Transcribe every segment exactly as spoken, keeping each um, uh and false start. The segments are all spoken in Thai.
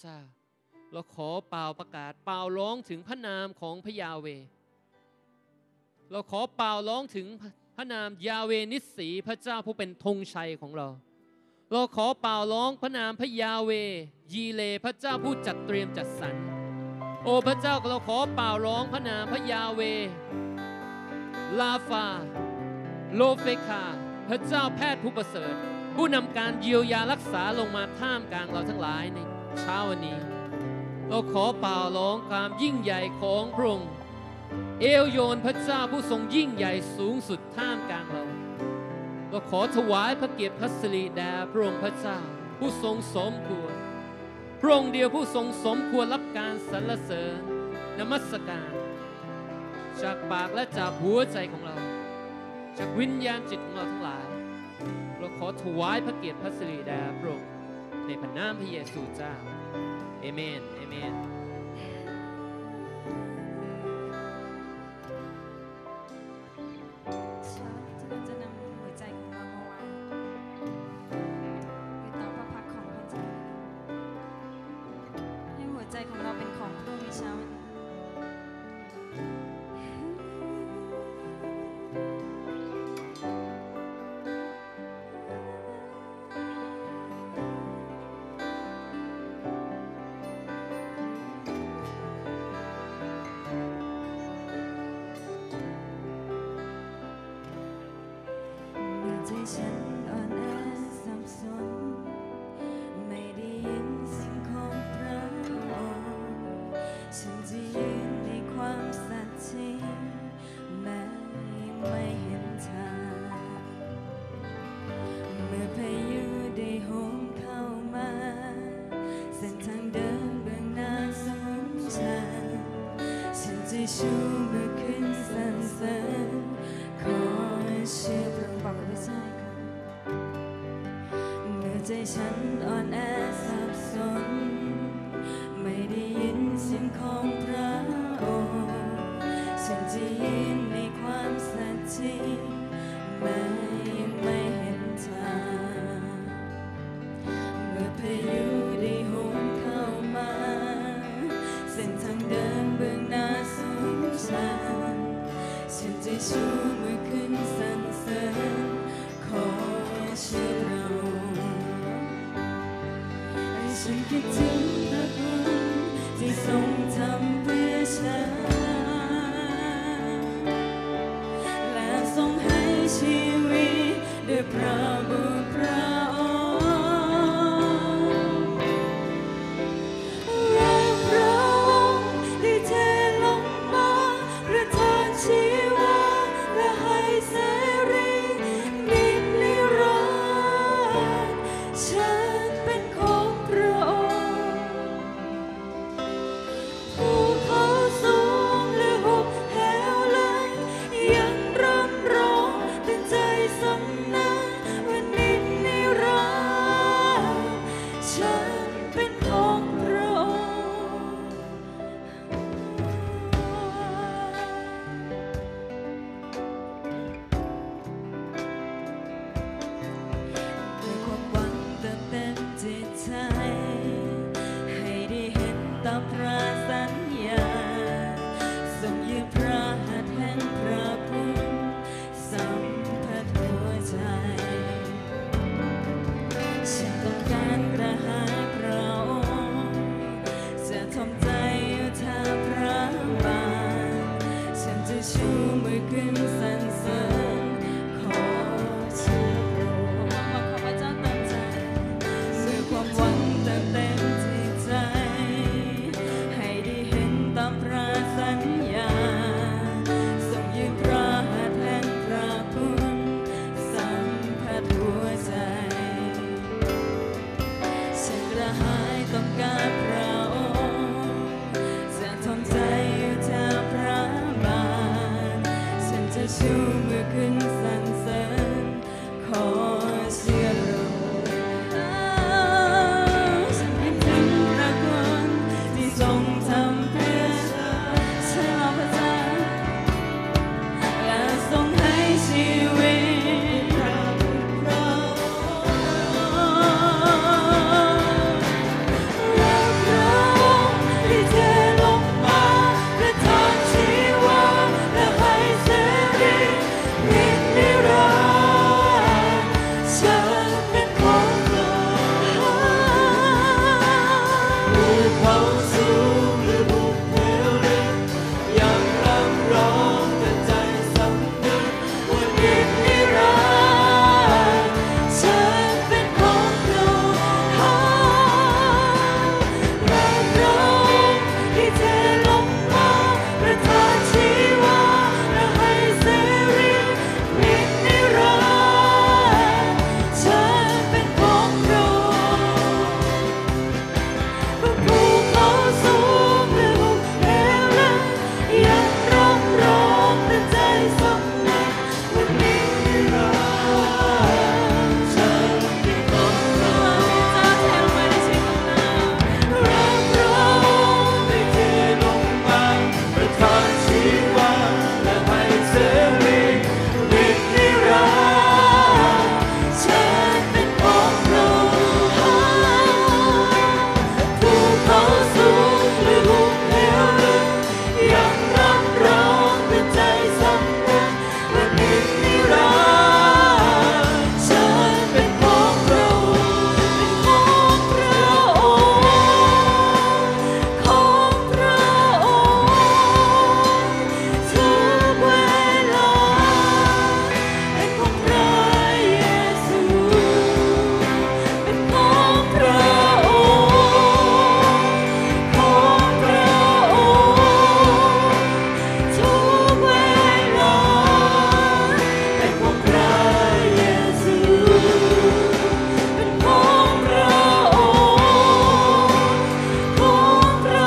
เจ้าเราขอเป่าประกาศเป่าร้องถึงพระนามของพระยาเวห์เราขอเป่าร้องถึงพระนามยาเวนิสสีพระเจ้าผู้เป็นธงชัยของเราเราขอเป่าร้องพระนามพระยาเวยีเลพระเจ้าผู้จัดเตรียมจัดสรรโอ้พระเจ้าเราขอเป่าร้องพระนามพระยาเวลาฟาโลเฟคาพระเจ้าแพทย์ผู้ประเสริฐผู้นำการเยียวยารักษาลงมาท่ามกลางเราทั้งหลายในเช้าวันนี้เราขอเป่าร้องความยิ่งใหญ่ของพระองค์เอลโยนพระเจ้าผู้ทรงยิ่งใหญ่สูงสุดท่ามกลางเราเราขอถวายพระเกียรติพระสิริแด่พระองค์พระเจ้าผู้ทรงสมควรพระองค์เดียวผู้ทรงสมควรรับการสรรเสริญนมัสการจากปากและจากหัวใจของเราจากวิญญาณจิตของเราทั้งหลายเราขอถวายพระเกียรติพระสิริแด่พระองค์ในพระนามพระเยซูเจ้าเอเมนเอเมนฉันอ่อนแอสับสนไม่ได้ยินเสียงของพระองค์ฉันจะยืนในความสัตย์จริงแม้ไม่เห็นทางเมื่อพายุได้โหมเข้ามาเส้นทางเดินเบื้องหน้าสูงชันฉันจะชูมือขึ้นสรรเสริญขอเชื่อพระองค์บอกกับใจเมื่อใจฉันอ่อนแอสับสนไม่ได้ยินเสียงของพระองค์ฉันจะยืนในความสัตย์จริงแม้ไม่เห็นทางเมื่อพายุได้โหมเข้ามาเส้นทางเดินเบื้องหน้าสูงชันฉันจะชูมือขึ้นสรรเสริญขอเชื่อเราฉันคิดถึงพระคุณที่ทรงทำเพื่อฉันและทรงให้ชีวิตด้วยพระบุตรพระองค์และพระองค์ได้เทลงมาประทานชีวาและให้เสรีนิรันดร์ฉันเป็นของพระองค์ภูเขาสูงและหุบเหวไหลยังร่ำร้องเป็นใจสำนึกว่านิรันดร์ฉันเป็นของพระองค์ด้วยความหวังเติมเต็มจิตใจให้ได้เห็นตามพระสัญญาทรงยืนพระหัตถ์แห่งพระคุณสัมผัสหัวใจฉันต้องการกระหายพระองค์จะทำใจอยู่ท่าพระบาทฉันจะชูมือขึ้นสรรเสริญขอเชื่อพระองค์ขอพระเจ้าเติมใจด้วยความหวังเติมเต็มจิตใจให้ได้เห็นตามพระสัญญาทรงยืนพระหัตถ์แห่งพระคุณสัมผัสหัวใจฉันกระหายต้องการพระองค์จะทำใจอยู่ท่าพระบาทฉันจะชูมือขึ้นสรรเสริญขอเชื่อเราฉันคิดถึงพระคุณที่ทรงทำเพื่อฉันฉันรอพระเจ้าและทรงให้ชีวิตพระบุตรพระองค์และพระเขาสูงหรือภูเหวลึกยังรำร้องแต่ใจสำนึกว่านิจนิรันดร์ฉันเป็นของพระองค์รักเราที่เทลงมาประทานชีวาและให้เสรีนิจนิรันดร์ฉันเป็นของพระองค์ภูเขาสูงหรือหุบเหวลึกยังรำร้องแต่ใจสำนึกว่านิจนิรันดร์ฉันเป็นของพระองค์จะเทลงมาในชีวิตของเรารักเราได้เทลงมาประทานชีวาและให้เสรีนิจนิรันดร์ฉันเป็นของพระองค์ภูเขาสูงหรือหุบเหวลึกยังรำร้องแต่ใจสำนึกว่านิจนิรันดร์ฉันเป็นของพระองค์เป็นของพระองค์ของพระองค์ทุกเวลาเป็นของพระเยซูเป็นของพระองค์ของพระองค์ทุกเวลาเป็นของพระเยซูเป็นของพระองค์ของพระ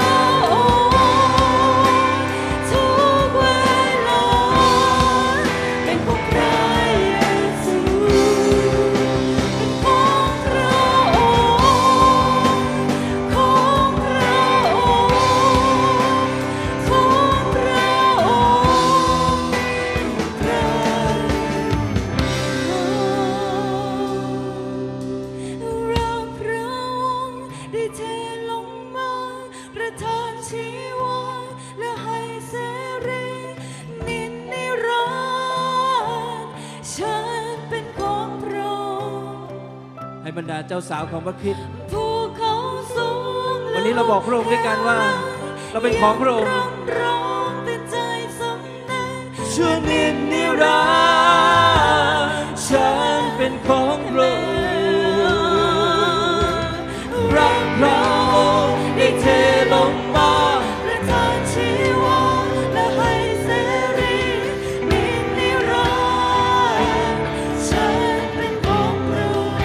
องค์ทุกเวลาเป็นของพระเยซูเป็นของพระองค์ของพระองค์ได้เทลงมาประทานชีวาและให้เสรีนิจนิรันดร์ฉันเป็นของพระองค์ให้บรรดาเจ้าสาวของพระคริสต์ภูเขาสูงวันนี้เราบอกพระองค์ด้วยกันว่าเราเป็นของพระองค์ร้องแต่ใจสำนึกชั่วนิจนิรันดร์ฉันเป็นของพระองค์รักพระองค์ได้เทลงมาประทานชีวาและให้เสรีนิจนิรันดร์ฉันเป็นของพระองค์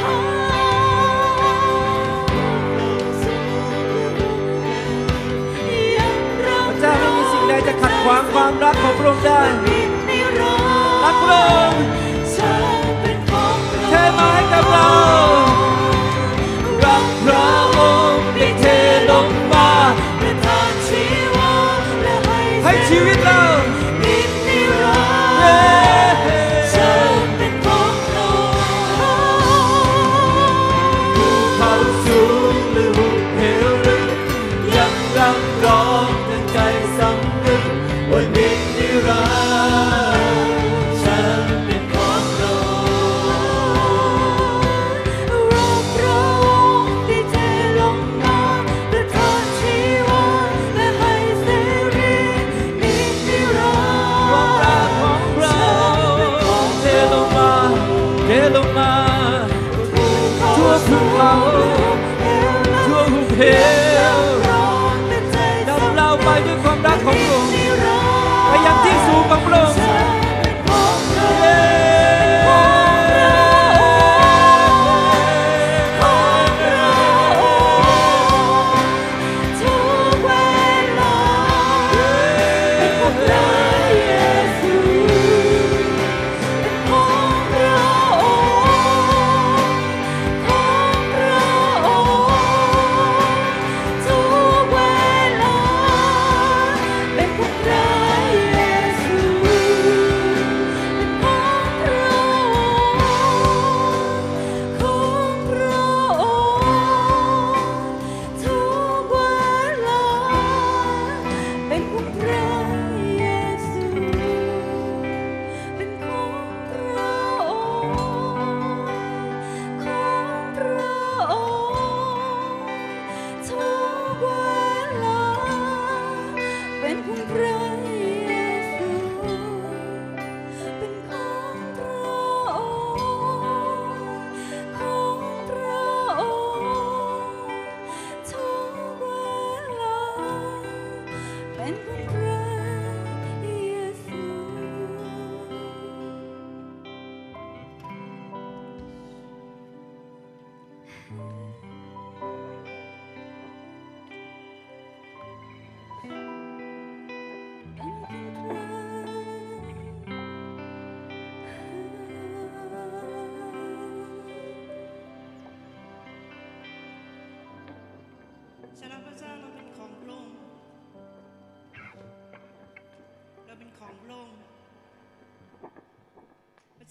ยังรัพกระเจ้าไม่มีสิ่งใดจะขัดขวางความรักของพระองค์ได้นิจนิรันดร์รักพระองค์ฉันเป็นของพระเทองค์มาให้กับเรารักพระองค์ได้เทลงมาประทานชีวาและให้ให้ชีวิตเรานิจนิรันดเย้ร์ฉันเป็นของพระองค์ภูเขาสูงหรือหุบเหวลึกยังรำร้องแต่ใจสำนึกว่านิจนิรันดร์ฉันเป็นของพระองค์รักพระองค์ที่เทลงมาประทานชีวาและให้เสรีนิจนิรันดร์ความรักของเราเทลงมาเทลงมาทั่วภูเขาทั่วหุบเหวนำเราไปด้วยความรักของพระองค์ไปยังที่สูงของพระองค์เย้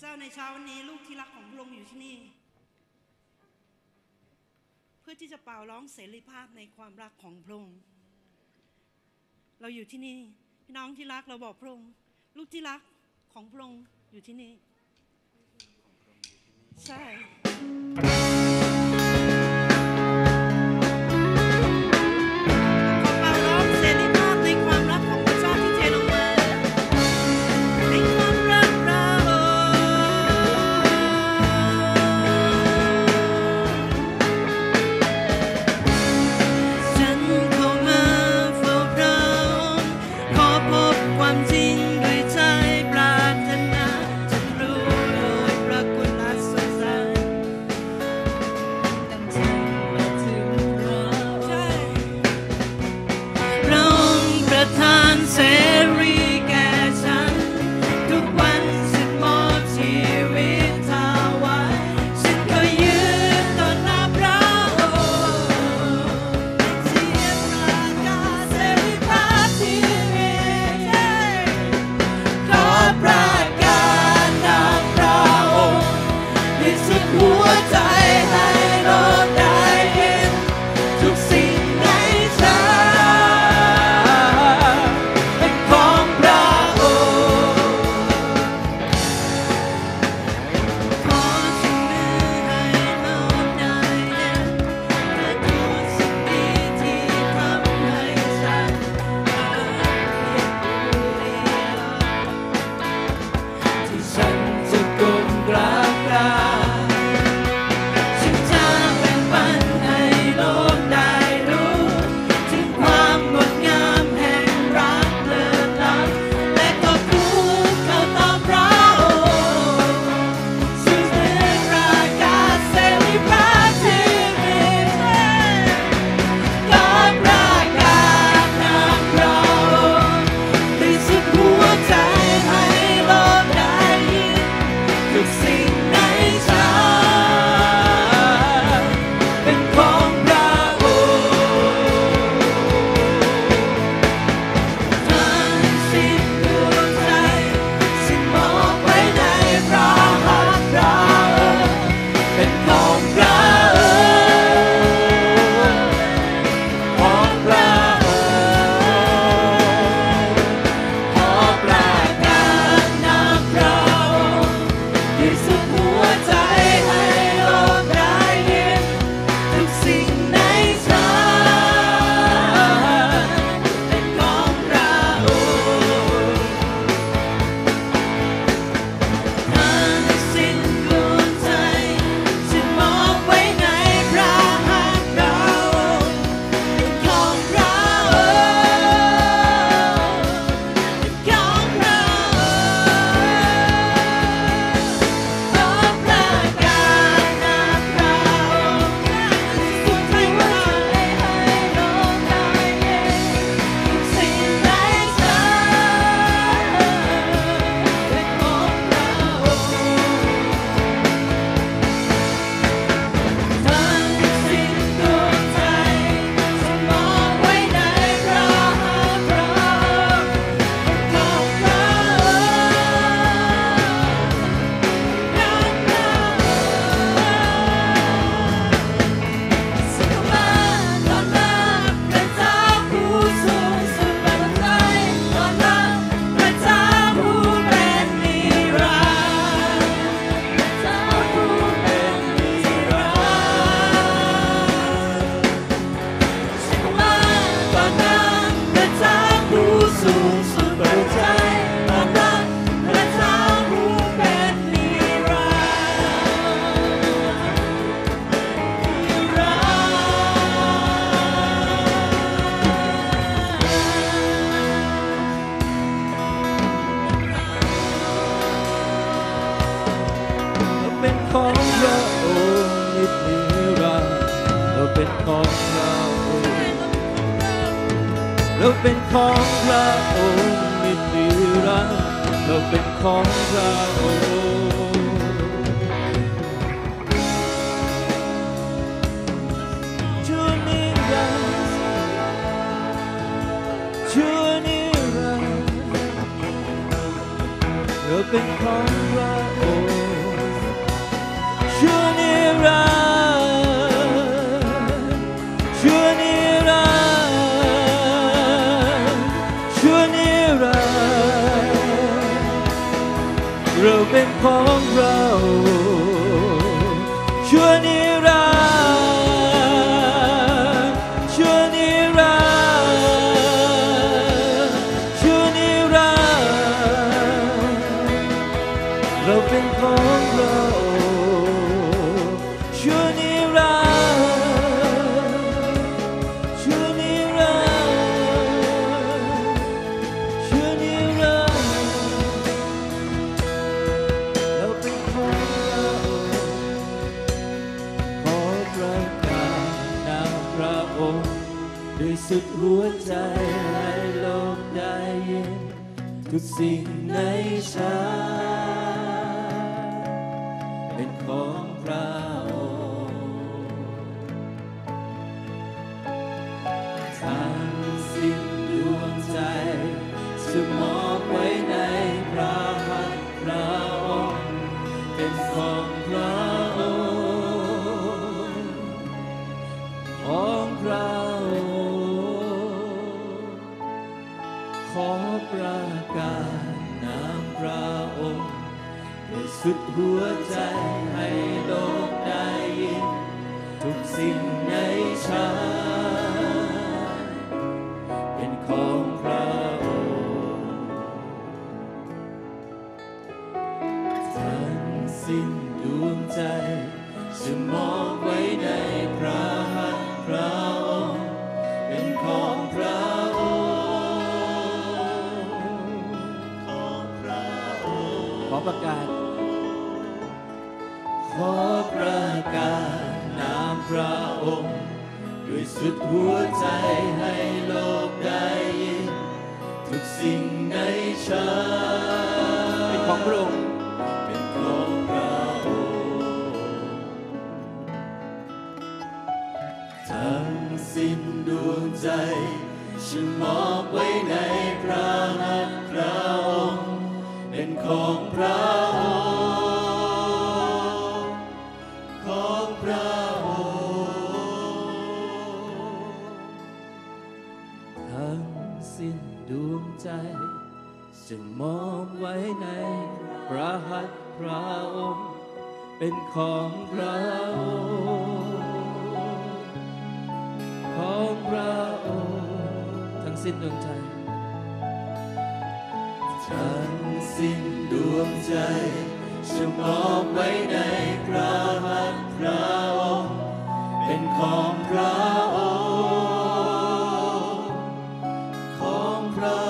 เจ้าในเช้าวันนี้ลูกที่รักของพระองค์อยู่ที่นี่เพื่อที่จะเป่าร้องเสรีภาพในความรักของพระองค์เราอยู่ที่นี่พี่น้องที่รักเราบอกพระองค์ลูกที่รักของพระองค์อยู่ที่นี่ใช่เป่าร้องเสรีภาพในความรักของพระเจ้าที่เทลงมาในความรักเราฉันเข้ามาเฝ้าพระองค์ขอพบความจริงด้วยใจปรารถนาจะรู้โดยพระคุณและสรรเสริญตั้งใจมาถึงเราใช่พระองค์ประทานเสรีแก่ฉันทุกวันฉันมอบชีวิตถวายฉันก็ยืนต่อหน้าพระองค์เสียประกาศเสรีภาพที่มีใช่ขอประกาศนามพระองค์ที่สุดหัวใจให้โลกได้เห็นทุกสิ่งในฉันเป็นของพระองค์ขอชูมือให้โลกได้เห็นและทุกสิ่งดีที่ทำให้ฉันเกิดเรียนรู้เรียนที่ฉันจะก้มกราบกรานฉันจะแบ่งปันให้โลกได้รู้ถึงความงดงามแห่งรักเลิศล้ำและก็คุกเข้าต่อพระองค์ชื่อเสียงประกาศเสรีภาพที่มีใช่ขอประกาศนามพระองค์ที่สุดหัวใจให้โลกได้ยินทุกสิ่งในฉันเป็นของพระองค์ทั้งสิ้นดวงใจฉันมอบไว้ในพระหัตถ์พระองค์เป็นของพระองค์ของพระองค์ขอประกาศนามพระองค์ที่สุดหัวใจให้โลกได้เห็นทุกสิ่งในฉันเป็นของพระองค์ทั้งสิ้นดวงใจฉันมอบไว้ในพระหัตถ์พระองค์เป็นของพระองค์เป็นของพระองค์ขอประกาศนามพระองค์สุดท้ายว่าให้โลกได้เห็นทุกสิ่งในฉันเป็นของพระองค์ทั้งสิ้นดวงใจฉันมอบไว้ในพระหัตถ์พระองค์เป็นของพระองค์ของพระองค์ สิกมาต้อนรับพระเจ้าผู้สูงสุดบนใจต้อนรับพระเจ้าผู้เป็นนิรันดร์พระเจ้าผู้เป็นนิรันดร์สิกมาต้อนรับพระเจ้าผู้สูงสุดบนใจต้อนรับพระเจ้าผู้เป็นนิรันดร์นิรันดร์เราเป็นของพระองค์นิรันดร์เราเป็นของพระองค์เราเป็นของพระองค์นิรันดร์เราเป็นของพระองค์ชั่วนิรันดร์ชั่วนิรันดร์เราเป็นของพระองค์ของเราชั่วนิรันดร์ชั่วนิรันดร์ชั่วนิรันดร์เราเป็นของเราชั่วนิรันดร์ชั่วนิรันดร์ชั่วนิรันดร์เราเป็นของเราขอประกาศนามพระองค์ด้วยสุดหัวใจให้โลกได้ยินทุกสิ่งในฉันเป็นของพระองค์ทั้งสิ้นดวงใจจะมอบไว้ในพระหัตถ์พระองค์เป็นของพระองค์ของพระองค์ขอประกาศนามพระองค์ด้วยสุดหัวใจให้โลกได้ยินทุกสิ่งในฉันเป็นของพระองค์ทั้งสิ้นดวงใจจะมอบไว้ในพระหัตถ์พระองค์เป็นของพระองค์ของพระองค์ขอประกาศขอประกาศนามพระองค์ด้วยสุดหัวใจให้โลกได้ยินทุกสิ่งในฉันเป็นของพระองค์เป็นของพระองค์ทั้งสิ้นดวงใจฉันมอบไว้ในพระหัตถ์พระองค์เป็นของพระองค์ของพระองค์ทั้งสิ้นดวงใจฉันมอบไว้ในพระหัตถ์พระองค์เป็นของพระองค์ของพระองค์ทั้งสิ้นดวงใจทั้งสิ้นดวงใจฉันมอบไว้ในพระหัตถ์พระองค์เป็นของพระองค์ของพระ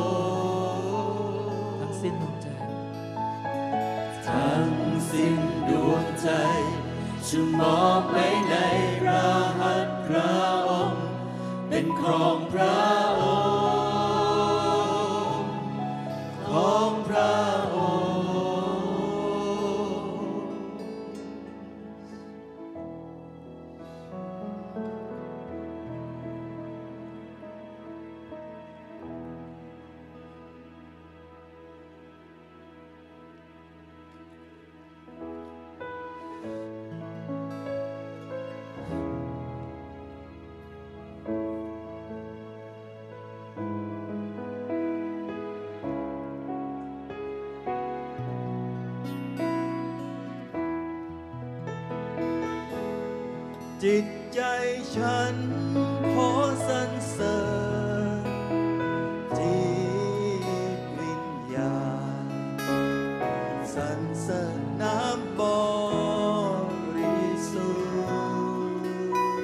องค์ทั้งสิ้นดวงใจทั้งสิ้นดวงใจฉันมอบไว้ในพระหัตถ์พระองค์เป็นของพระองค์ของพระองค์จิตใจฉันขอสรรเสริญจิตวิญญาณสรรเสริญน้ำบริสุทธิ์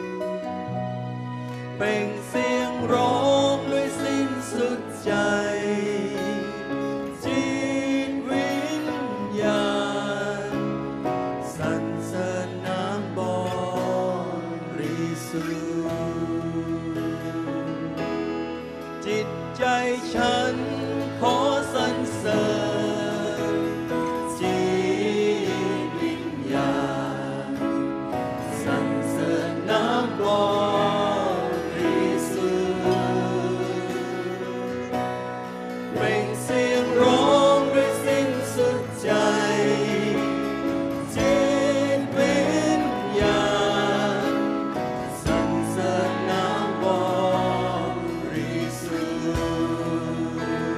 เปล่งเสียงร้องด้วยสิ้นสุดใจจิตวิญญาณสรรเสริญน้ำบริสุทธิ์จิตใจฉันขอสรรเสริญจิตวิญญาณสรรเสริญน้ำบริสุทธิ์เปล่งเสียงร้องด้วยสิ้นสุดใจจิตวิญญาณสรรเสริญน้ำบริสุทธิ์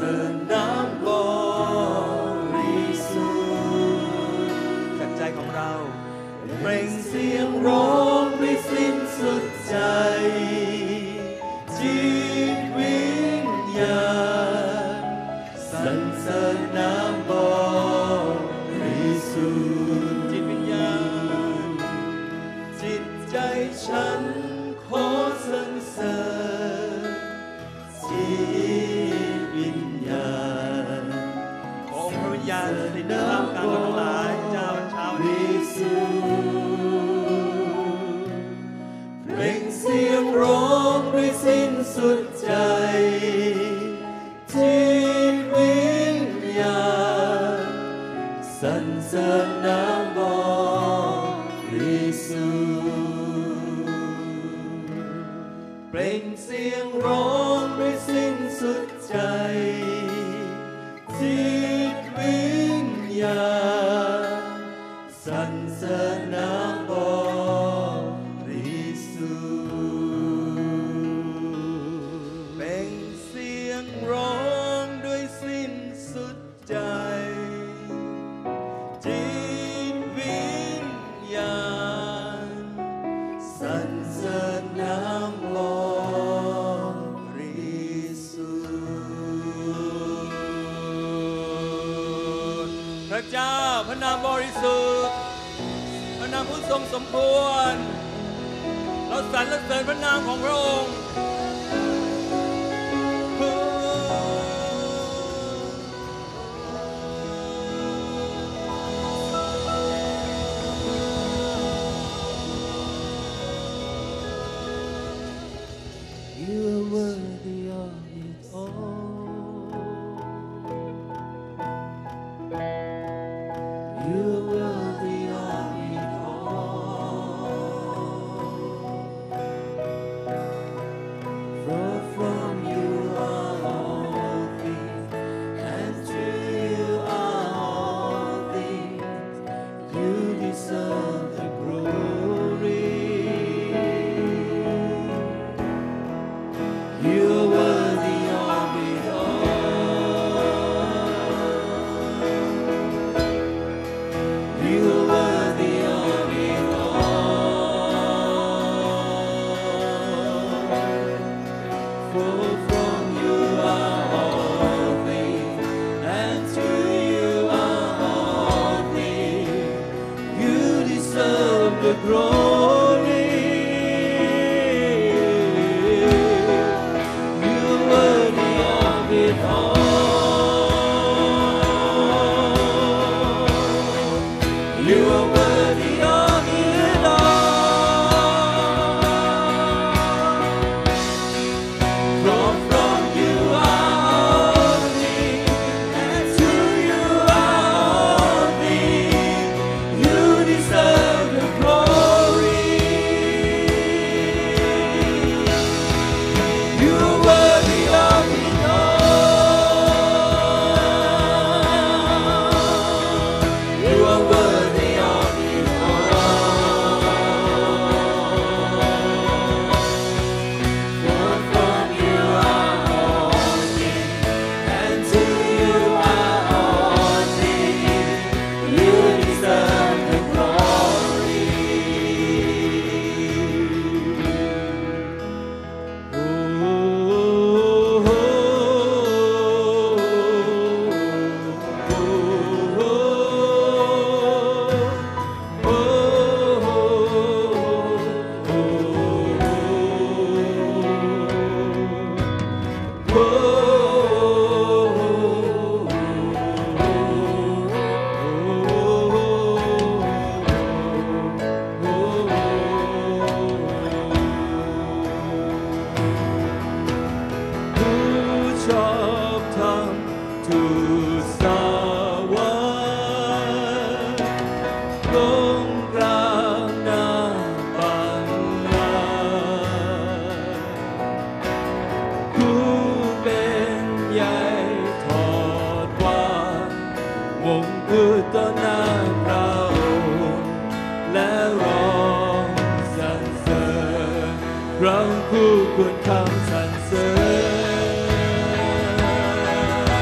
ริญน้ำบริสุทธิ์จากใจของเราเปล่งเสียงร้องด้วยสิ้นสุดใจจิตวิญญาณสรรเสริญน้ำบริสุทธิ์จิตวิญญาณจิตใจฉันขอสรรเสริญจิตวิญญาณองค์พระวิญญาณในน้ำการทั้งหลายเจ้าเช้านี้เปล่งเสียงร้องด้วยสิ้นสุดใจจิตวิญญาณสรรเสริญน้ำบริสุทธิ์เปล่งเสียงร้องด้วยสิ้นสุดใจจิตวิญญาณสรรเสริญน้ำบริสุทธิ์เปล่งเสียงร้องด้วยสิ้นสุดใจจิตวิญญาณสรรเสริญน้ำบริสุทธิ์พระเจ้าพระนามบริสุทธิ์พระนามผู้ทรงสมควรเราสรรเสริญพระนามของพระองค์เราคู่ควรคำสรรเสริญ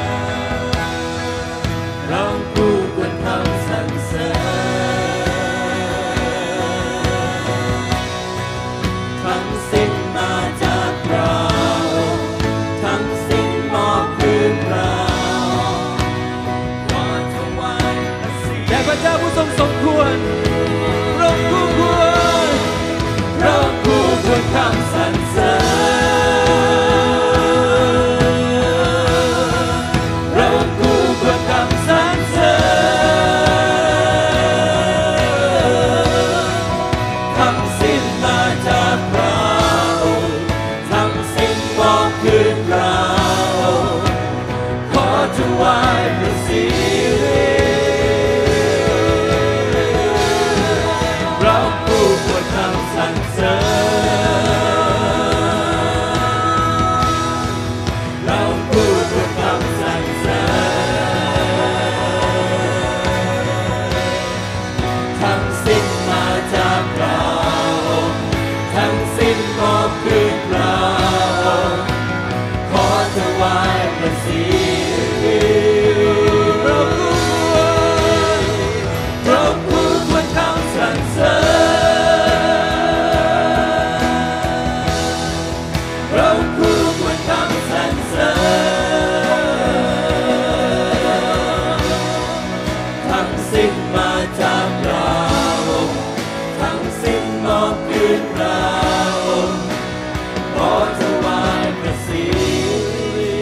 เราขอถวายพระสิริเราคู่ควรคำสรรเสริญเราคู่ควรคำสรรเสริญทั้งสิ้นมาจากเราทั้งสิ้นมอบคืนเราขอถวายพระสิริเราคู่เราคู่ควรคำสรรเสริญเราคู่ควรคำสรรเสริญทั้งสิ้นมาจากเราทั้งสิ้นมอบคืนเราขอถวายพระสิริ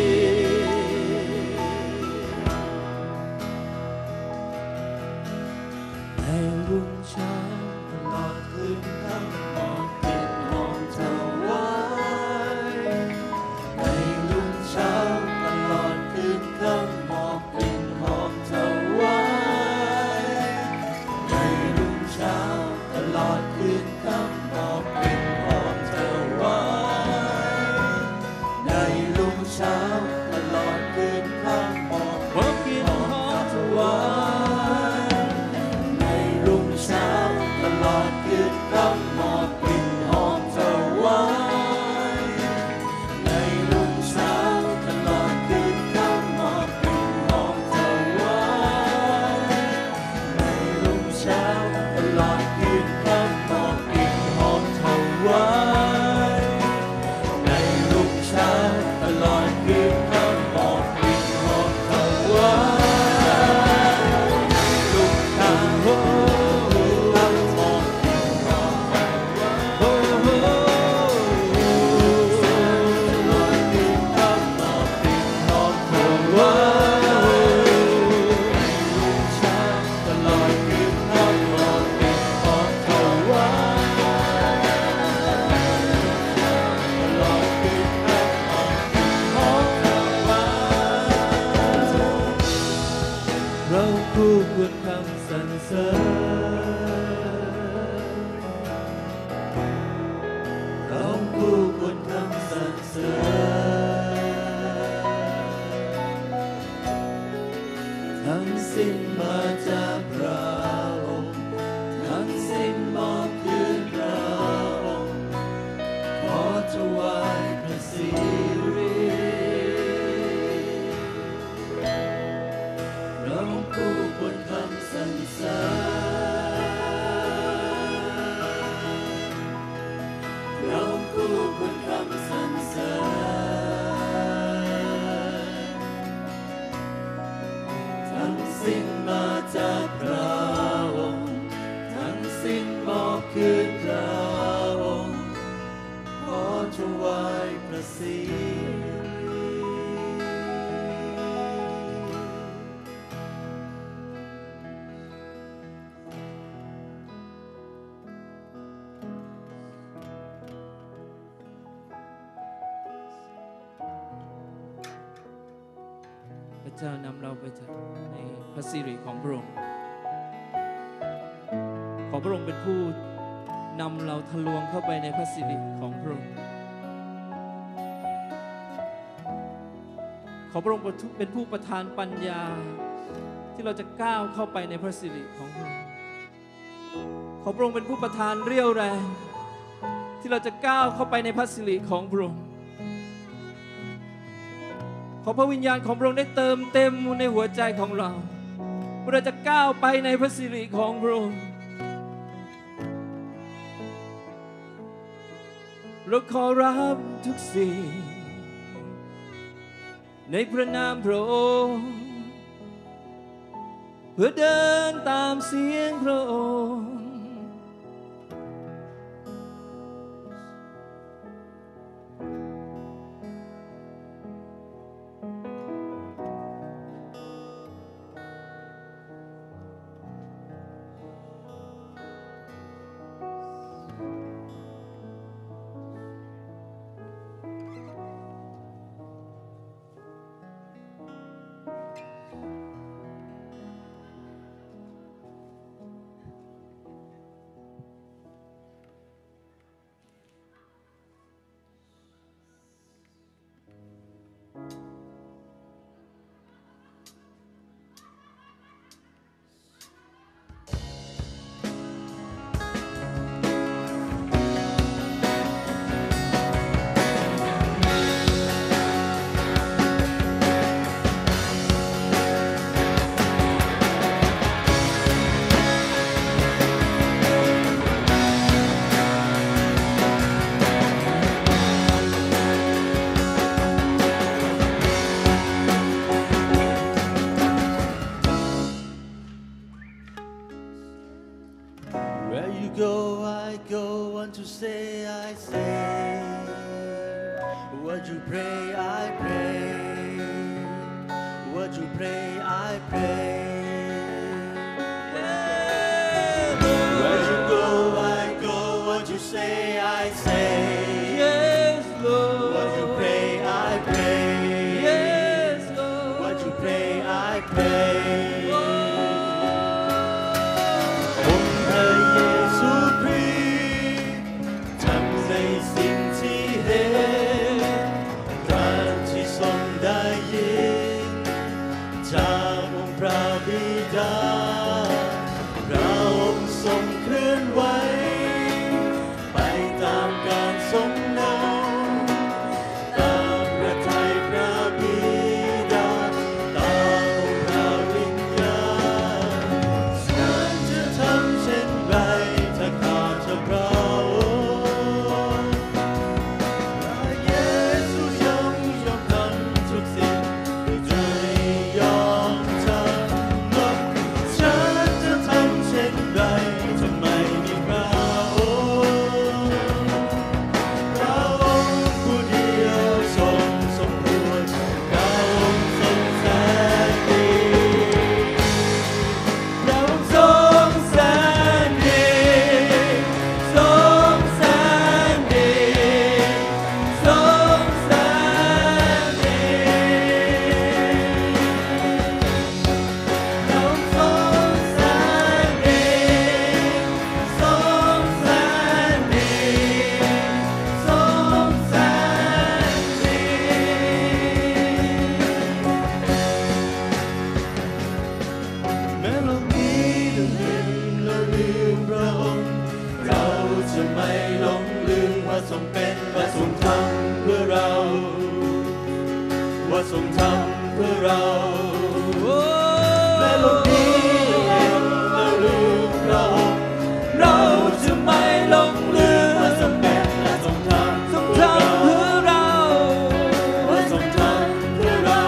ในรุ่งเช้าตลอดคืนค่ำมอบกลิ่นหอมถวายในรุ่งเช้าตลอดคืนค่ำมอบกลิ่นหอมถวายในรุ่งเช้าตลอดคืนค่ำมอบกลิ่นหอมถวายในรุ่งเช้าตลอดคืนค่ำมอบกลิ่นหอมถวายในรุ่งเช้าตลอดคืนค่ำมอบกลิ่นหอมถวายในรุ่งเช้าตลอดคืนค่ำมอบกลิ่นหอมถวายในรุ่งเช้าตลอดคืนค่ำมอบกลิ่นหอมถวายในรุ่งเช้าตลอดคืนค่ำมอบกลิ่นหอมถวายลูกข้าโอ้ข้ามอบกลิ่นหอมถวายโอ้โหตลอดคืนค่ำมอบกลิ่นหอมถวายลูกเช้าตลอดคืนค่ำมอบกลิ่นหอมถวายตลอดคืนค่ำมอบกลิ่นหอมถวายเราคู่ควรคำสรรเสริญเราคู่ควรคำสรรเสริญทั้งสิ้นมาจากเราทั้งสิ้นมอบคืนเราขอถวายพระสิริเราคู่ควรคำสรรเสริญเราคู่ควรคำสรรเสริญทั้งสิ้นมาจากเราทั้งสิ้นมอบคืนเราขอถวายพระสิริ พระเจ้านำเราไปเถิดในพระสิริของพระองค์ขอพระองค์เป็นผู้นำเราทะลวงเข้าไปในพระสิริของพระองค์ขอพระองค์เป็นผู้ประทานปัญญาที่เราจะก้าวเข้าไปในพระสิริของพระองค์ขอพระองค์เป็นผู้ประทานเรี่ยวแรงที่เราจะก้าวเข้าไปในพระสิริของพระองค์ขอพระวิญญาณของพระองค์ได้เติมเต็มในหัวใจของเราเพื่อเราจะก้าวไปในพระสิริของพระองค์เราขอรับทุกสิ่งในพระนามพระองค์เพื่อเดินตามเสียงพระองค์ say I say what you pray I pray what you pray I pray where you go I go what you say I say yes Lord what you pray I pray yes Lord what you pray I prayพระองค์ทรงเคลื่อนไหวไปตามการทรงนำตามพระทัยพระบิดาตามองค์พระวิญญาณฉันจะทำเช่นไรถ้าขาดพระองค์พระเยซูยอมยอมทำทุกสิ่งด้วยใจยอมทำทำไมมีพระองค์พระองค์ผู้เดียวทรงสมควรพระองค์ทรงแสนดีพระองค์ทรงแสนดีทรงแสนดีทรงแสนดีพระองค์ทรงแสนดีไม่หลงลืมว่าทรงเป็นว่าทรงทำเพื่อเราว่าทรงทำเพื่อเราแม้โลกนี้จะเห็นเราลืมเราเราจะไม่หลงลืมว่าทรงเป็นและทรงทำทรงทำเพื่อเราว่าทรงทำเพื่อเรา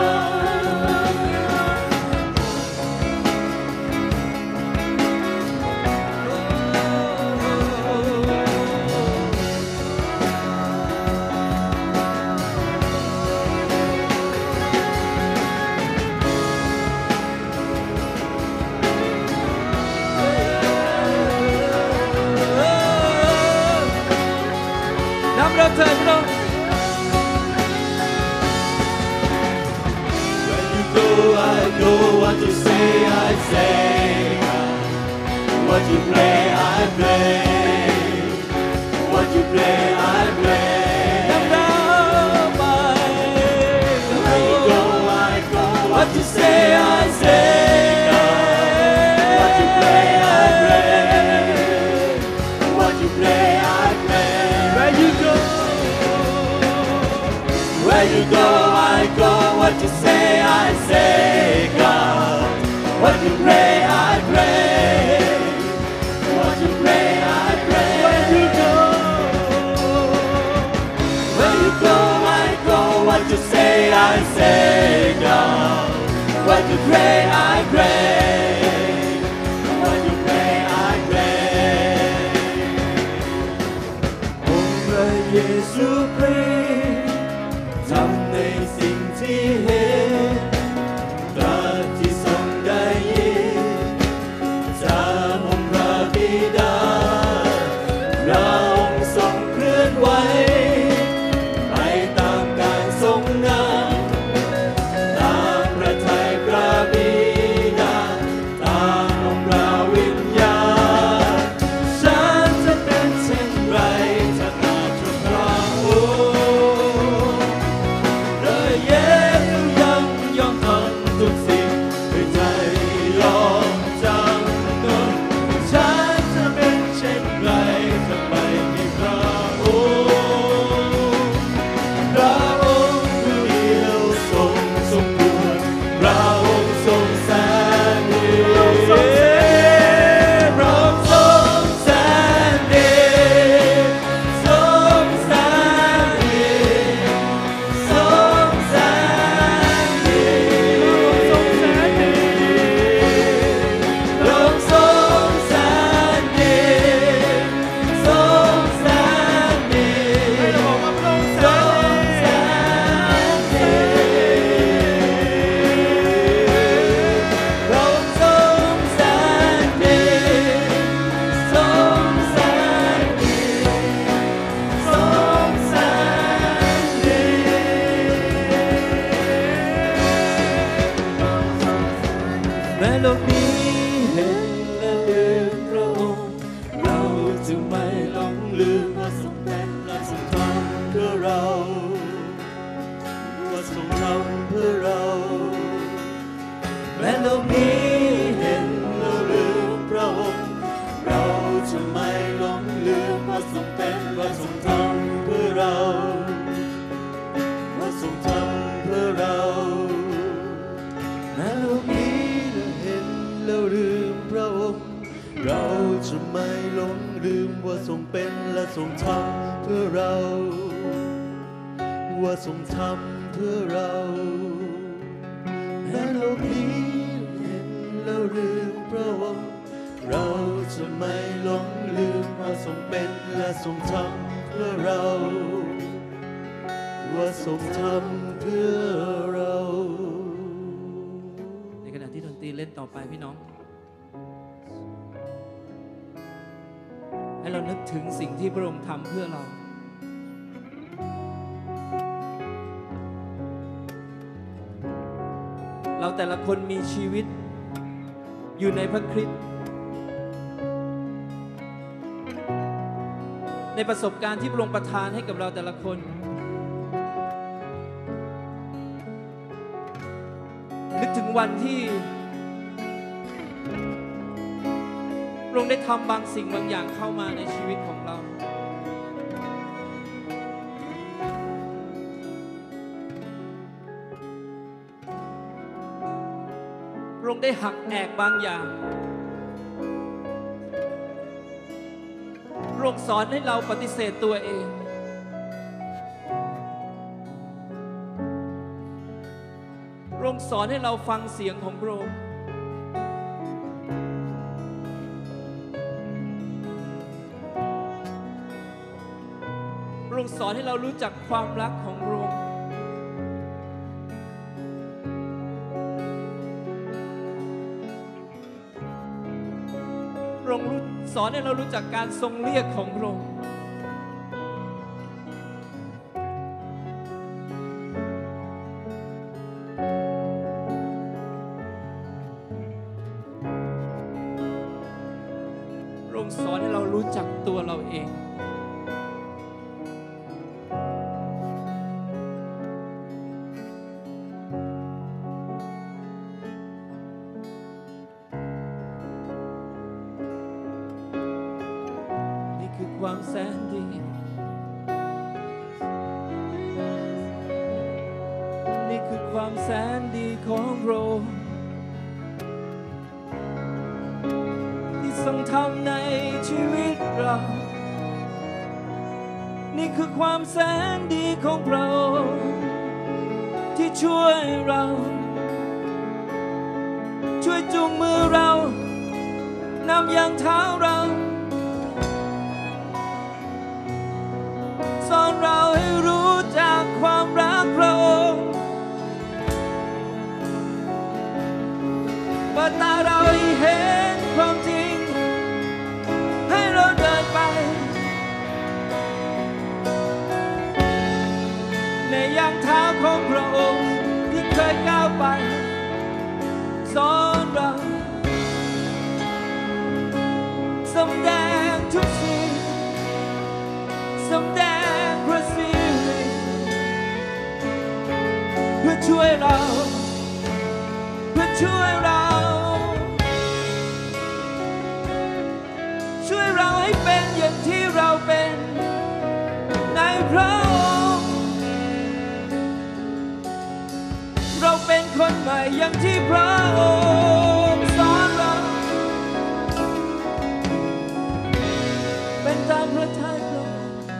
เราเถิดเรา When you go I go what you say I say what you play I play what you play I play เราไป When you go I go what you say I say what you play I play what you play I play Where you go Where you go, I go. What you say, I say, God. What you pray, I pray. What you pray, I pray. Where you go, where you go, I go. What you say, I say, God. What you pray, I pray. What you pray, I pray. Oh, พระเยซูคริสต์ทำในสิ่งที่เห็นตราที่ทรงได้ยินแม้โลกนี้เห็นและลืมพระองค์เราจะไม่หลงลืมว่าทรงเป็นและทรงทำเพื่อเราว่าทรงทำเพื่อเราแม้โลกนี้เห็นและลืมพระองค์เราจะไม่หลงลืมว่าทรงเป็นว่าทรงทำเพื่อเราว่าทรงทำเพื่อเราแม้โลกนี้เราเห็นแล้วลืมพระองค์เราจะไม่หลงลืมว่าทรงเป็นและทรงทำเพื่อเราว่าทรงทำเพื่อเราแม้โลกนี้เห็นแล้วลืมพระองค์เราจะไม่หลงลืมว่าทรงเป็นและทรงทำเพื่อเราว่าทรงทำเพื่อเราในขณะที่ดนตรีเล่นต่อไปพี่น้องให้เรานึกถึงสิ่งที่พระองค์ทำเพื่อเราเราแต่ละคนมีชีวิตอยู่ในพระคริสต์ในประสบการณ์ที่พระองค์ประทานให้กับเราแต่ละคนนึกถึงวันที่พระองค์ได้ทำบางสิ่งบางอย่างเข้ามาในชีวิตของเราพระองค์ได้หักแอกบางอย่างพระองค์สอนให้เราปฏิเสธตัวเองพระองค์สอนให้เราฟังเสียงของพระองค์พระองค์สอนให้เรารู้จักความรักของพระองค์พระองค์สอนให้เรารู้จักการทรงเรียกของพระองค์พระองค์สอนให้เรารู้จักตัวเราเองความแสนดีนี่คือความแสนดีของพระองค์ที่ทรงทำในชีวิตเรานี่คือความแสนดีของพระองค์ที่ช่วยเราช่วยจูงมือเรานำยังเท้าเราสอนเราให้รู้จักความรักพระองค์เปิดตาเราให้เห็นความจริงให้เราเดินไปในย่างเท้าของพระองค์ที่เคยก้าวไปสอนเราสำแดงทุกสิ่งสำแดงพระสิริเพื่อช่วยเราเพื่อช่วยเราช่วยเราให้เป็นอย่างที่เราเป็นในพระองค์เราเป็นคนใหม่อย่างที่พระองค์สอนเราเป็นตามพระทัยพระองค์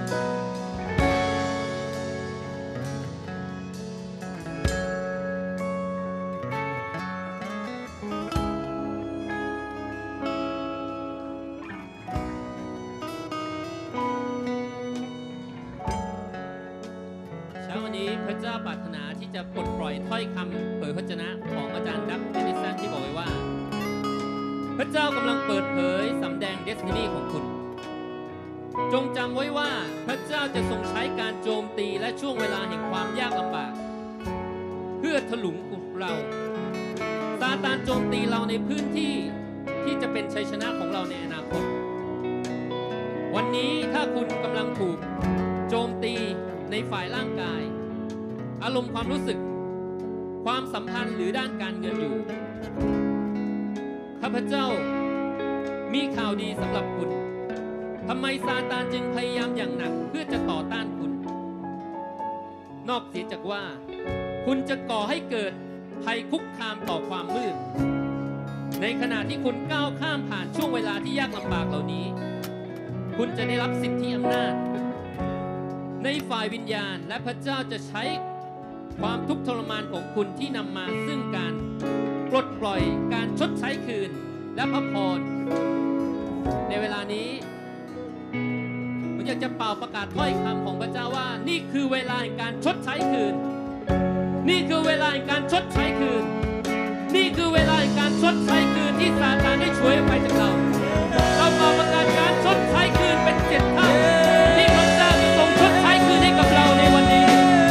พระเจ้าปรารถนาที่จะปลดปล่อยถ้อยคำเผยพระวจนะของอาจารย์ดับเดนิสันที่บอกไว้ว่าพระเจ้ากำลังเปิดเผยสำแดงเดสตินีของคุณจงจำไว้ว่าพระเจ้าจะทรงใช้การโจมตีและช่วงเวลาแห่งความยากลำบากเพื่อถลุงเราซาาตานโจมตีเราในพื้นที่ที่จะเป็นชัยชนะของเราในอนาคตวันนี้ถ้าคุณกำลังถูกโจมตีในฝ่ายร่างกายอารมณ์ความรู้สึกความสัมพันธ์หรือด้านการเงินอยู่ข้าพเจ้ามีข่าวดีสำหรับคุณทำไมซาตานจึงพยายามอย่างหนักเพื่อจะต่อต้านคุณนอกเสียจากว่าคุณจะก่อให้เกิดภัยคุกคามต่อความมืดในขณะที่คุณก้าวข้ามผ่านช่วงเวลาที่ยากลำบากเหล่านี้คุณจะได้รับสิทธิอำนาจในฝ่ายวิญญาณและพระเจ้าจะใช้ความทุกข์ทรมานของคุณที่นำมาซึ่งการปลดปล่อยการชดใช้คืนและพระพรในเวลานี้ผมอยากจะเป่าประกาศถ้อยคำของพระเจ้าว่านี่คือเวลาแห่งการชดใช้คืนนี่คือเวลาแห่งการชดใช้คืนนี่คือเวลาแห่งการชดใช้คืนที่ซาตานได้ช่วยไปจากเราเราเป่าประกาศการชดใช้คืนเป็นเจ็ดเท่าที่พระเจ้าจะทรงชดใช้คืนให้กับเราในวันนี้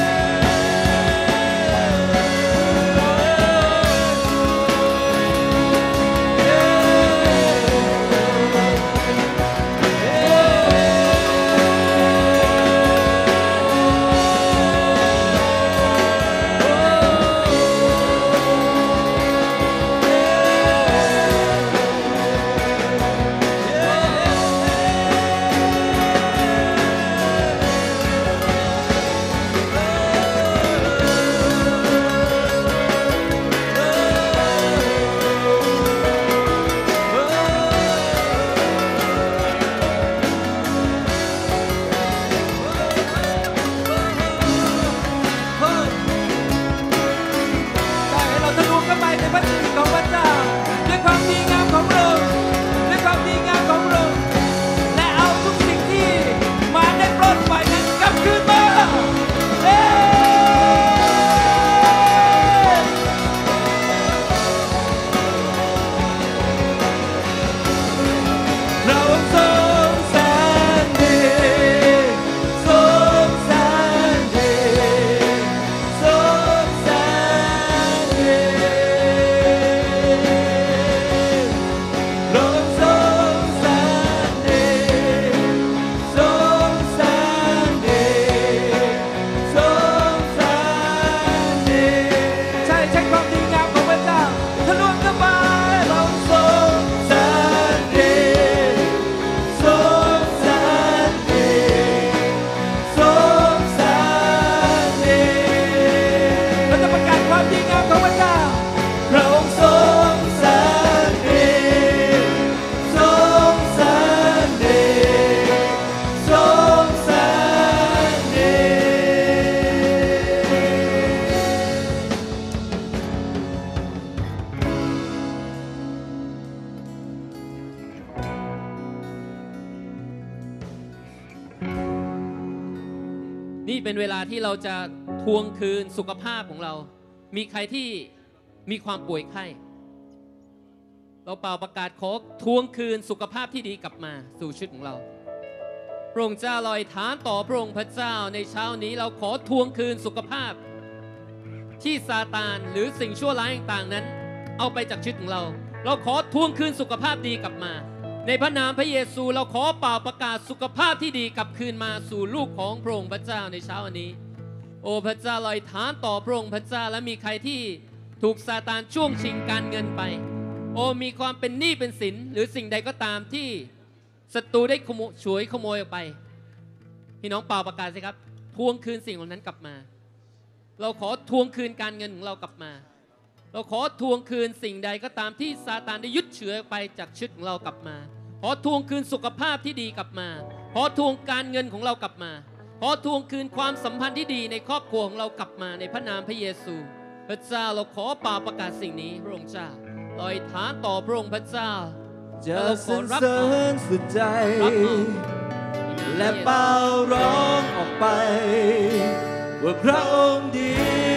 นี่เป็นเวลาที่เราจะทวงคืนสุขภาพของเรามีใครที่มีความป่วยไข้เราเป่าประกาศขอทวงคืนสุขภาพที่ดีกลับมาสู่ชีวิตของเราพระองค์เจ้าลอยฐานต่อพระองค์พระเจ้าในเช้านี้เราขอทวงคืนสุขภาพที่ซาตานหรือสิ่งชั่วร้ายต่างๆนั้นเอาไปจากชีวิตของเราเราขอทวงคืนสุขภาพดีกลับมาในพระนามพระเยซูเราขอเป่าประกาศสุขภาพที่ดีกลับคืนมาสู่ลูกของพระองค์พระเจ้าในเช้าวันนี้โอ้พระเจ้าลอยฐานต่อพระองค์พระเจ้าและมีใครที่ถูกซาตานช่วงชิงการเงินไปโอ้มีความเป็นหนี้เป็นสินหรือสิ่งใดก็ตามที่ศัตรูได้ขโมยฉวยขโมยออกไปพี่น้องเป่าประกาศสิครับทวงคืนสิ่งเหล่านั้นกลับมาเราขอทวงคืนการเงินของเรากลับมาเราขอทวงคืนสิ่งใดก็ตามที่ซาตานได้ยึดเฉื่อยไปจากชีวิตของเรากลับมาขอทวงคืนสุขภาพที่ดีกลับมาขอทวงการเงินของเรากลับมาขอทวงคืนความสัมพันธ์ที่ดีในครอบครัวของเรากลับมาในพระนามพระเยซูพระเจ้าเราขอเป่าประกาศสิ่งนี้พระองค์เจ้าลอยฐานต่อพระองค์พระเจ้าจะสรรเสริญสุดใจและเป่าร้องออกไปว่าพระองค์ดี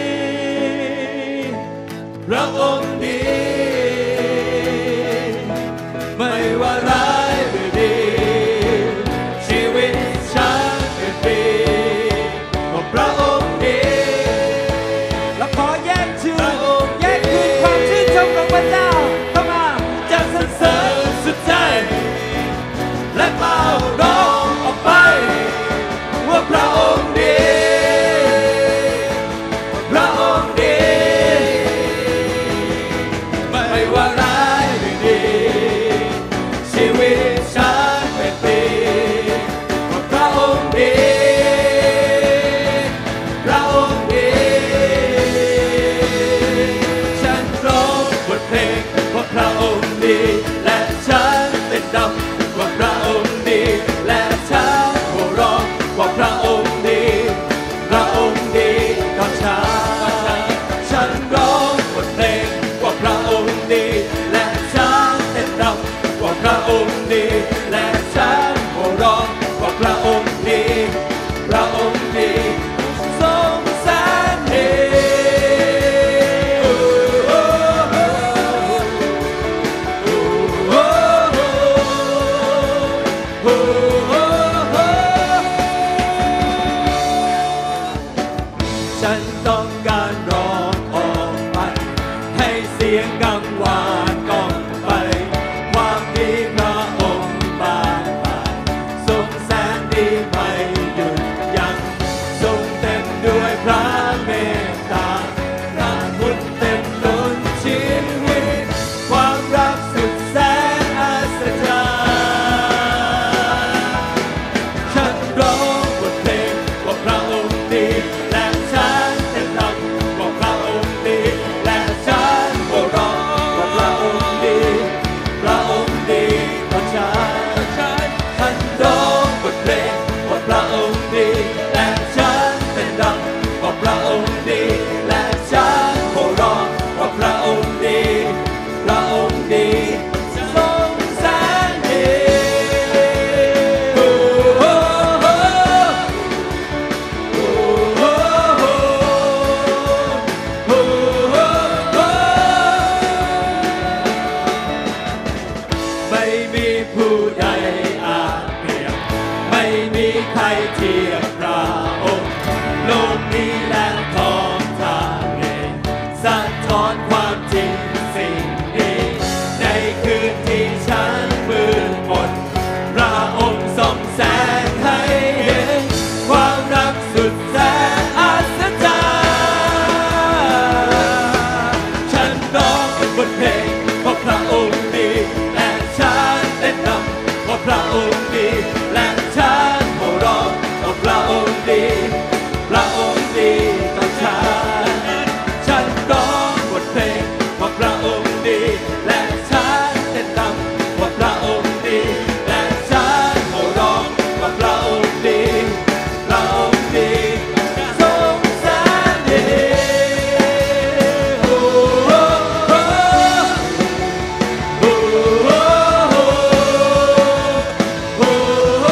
พระองค์ดีไม่ว่าร้ายหรือดีชีวิตฉันเป็นปีเพราะพระองค์ดีและขอแย่งชื่อแย่งคืนความชื่นชมของพระนร้องบทเพลงว่าพระองค์ดีและฉันเต้นรำว่าพระองค์ดีและฉันโห่ร้องว่าพระองค์ดีพระองค์ดีทรงแสนดีฉันต้องการร้องออกไปให้เสียงกังวานก้องไปความดีพระองค์บานไปทรงแสนดีไม่หยุดยั้งทรงเต็มด้วยพระเมตตาพระคุณเต็มล้นชีวิตความรักสุดแสนอัศจรรย์ฉันร้องบทเพลงว่าพระองค์ดีและฉันเต้นรำว่าพระองค์ดีและฉันโห่ร้องว่าพระองค์ดีพระองค์ดีต่อฉันฉันร้องบทเพลงว่าพระองค์ดีและฉันเต้นรำว่าพระองค์ดีและฉันโห่ร้องว่าพระองค์ดีพระองค์ดีทรงแสนดีโอ้โหโอ้โหโอ้โหไม่มีผู้ใดอาจเปรียบไม่มีใครเทียบพระองค์โลกนี้และท้องทางเองสะท้อนความจริงสิ่งดีในคืนที่ฉันมืดมนพระองค์ส่องแสงให้เห็นความรักสุดแสนอัศจรรย์ฉันร้องบทเพลงเพราะพระองค์ดีและฉันเต้นรำเพราะพระองค์ดีและฉันโห่ร้องเพราะพระองค์ดีพระองค์ดีต่อฉันฉันร้องบทเพลงเพราะพระองค์ดีและฉันเต้นรำเพราะพระองค์ดีและฉันโห่ร้องเพราะพระองค์ดีพระองค์ดีทรงแสนดีโอ้โหโอ้โหโอ้โห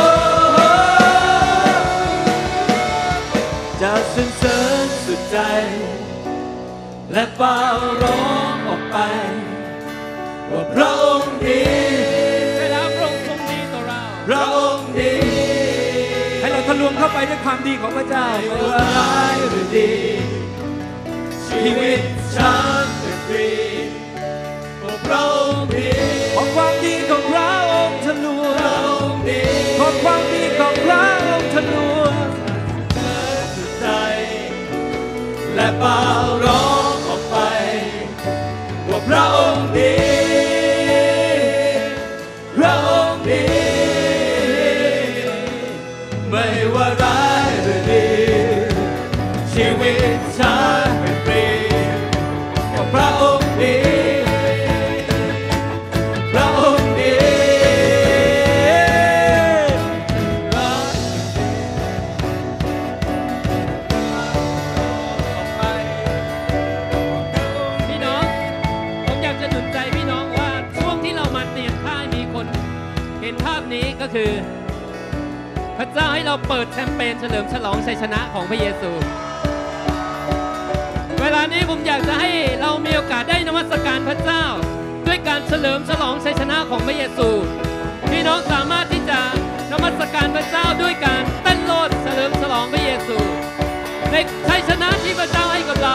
จะสรรเสริญสุดใจและเป่าร้องออกไปว่าพระองค์ดีเวลาพระองค์ทรงดีต่อเราพระองค์ดีให้เราทะลวงเข้าไปด้วยความดีของพระเจ้าไม่ว่าร้ายหรือดีชีวิตฉันเป็นฟรีเพราะพระองค์ดีเพราะความดีของพระองค์ทะลวงพระองค์ดีเพราะความดีของพระองค์ทะลวงสุดใจและเป่าร้องออกไปว่าพระองค์ดีพระองค์ดีไม่ว่าร้ายหรือดีชีวิตฉันเป็นฟรีเพราะพระองค์ดีพระองค์ดีพี่น้องผมอยากจะหนุนใจพี่น้องว่าช่วงที่เรามาเตรียมผ้ามีคนเห็นภาพนี้ก็คือ พระเจ้าให้เราเปิดแคมเปญเฉลิมฉลองชัยชนะของพระเยซู เวลานี้ผมอยากจะให้เรามีโอกาสได้นมัสการพระเจ้า ด้วยการเฉลิมฉลองชัยชนะของพระเยซู พี่น้องสามารถที่จะนมัสการพระเจ้าด้วยการเต้นโลดเฉลิมฉลองพระเยซู ในชัยชนะที่พระเจ้าให้กับเรา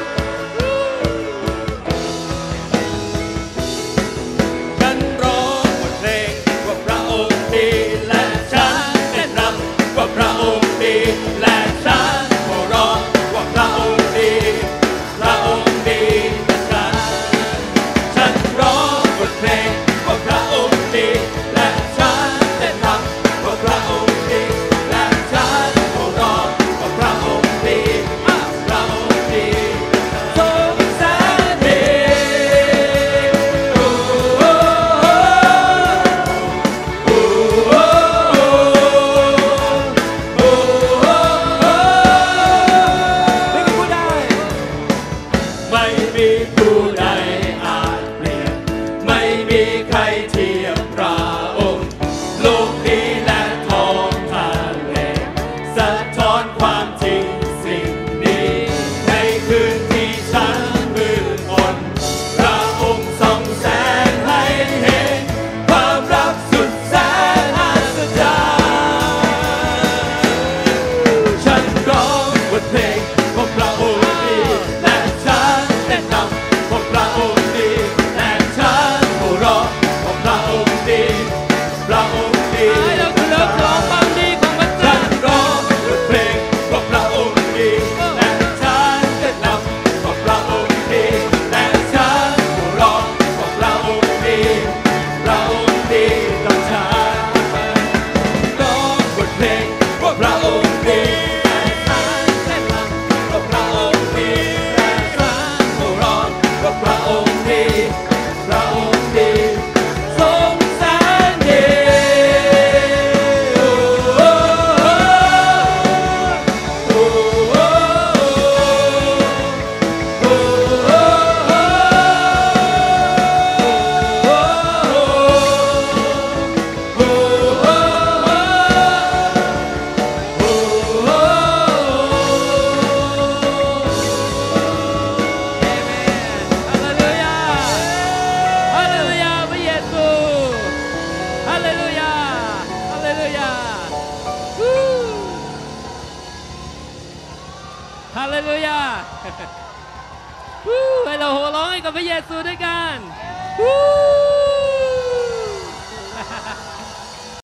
ฉันร้องบทเพลงว่าพระองค์ดีและฉันเต้นรำว่าพระองค์ดีและฉันโห่ร้องว่าพระองค์ดีพระองค์ดีและฉันฉันร้องบทเพลงว่าพระองค์ดีและฉันเต้นรำว่าพระองค์ดีและฉันโห่ร้องว่าพระองค์ดีไม่มีผู้ใดอาจเปรียบไม่มีใครเทียบพระองค์โลกนี้และท้องทะเลสะท้อนความจริงสิ่งนี้ในคืนที่ฉันมืดมนพระองค์ส่องแสงให้เห็นความรักสุดแสนอัศจรรย์ฉันร้องบทเพลงของพระองค์ดีและฉันเต้นรำของพระองค์ดีและฉันหัวเราะของพระองค์ดีพระองค์ดีให้เราเฉลิมฉลองความดีของพระฉัเจ้านร้องบทเพลงของพระองค์ดีและฉันเต้นรำของพระองค์ดีและฉันหัวเราะของพระองค์ดีพระองค์ดีกับฉันร้องบทเพลงของพระองค์ดีและฉันเต้นรำของพระองค์ดีและฉันหัวเราะของพระองค์ดีพระองค์ดีทรงแสนดีโอ้โอ้โอ้โอ้โอ้ฮาเลลูยาพระเยซูฮาเลลูยาฮาเลลูยาฮู้ฮาเลลูยาฮู้ให้เราโห่ร้องให้กับพระเยซูด้วยกันฮู้